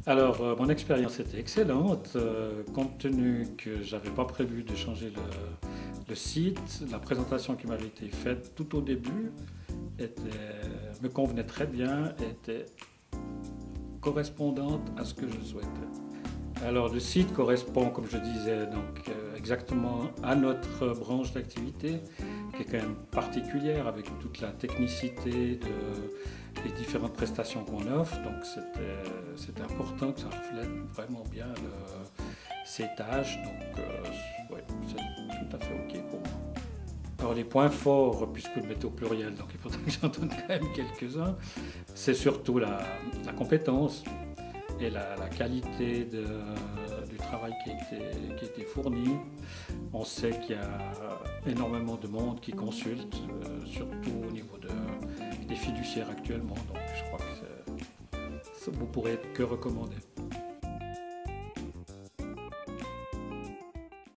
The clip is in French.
Alors, mon expérience était excellente, compte tenu que j'avais pas prévu de changer le site. La présentation qui m'avait été faite tout au début me convenait très bien, était correspondante à ce que je souhaitais. Alors, le site correspond, comme je disais, donc, exactement à notre branche d'activité, qui est quand même particulière avec toute la technicité des différentes prestations qu'on offre. Donc c'était important que ça reflète vraiment bien ces tâches. Donc ouais, c'est tout à fait OK pour moi. Alors les points forts, puisque vous le mettez au pluriel, donc il faudrait que j'en donne quand même quelques-uns, c'est surtout la compétence et la qualité du travail qui a été fourni. On sait qu'il y a énormément de monde qui consulte, surtout au niveau des fiduciaires actuellement. Donc je crois que vous pourrez être que recommandé.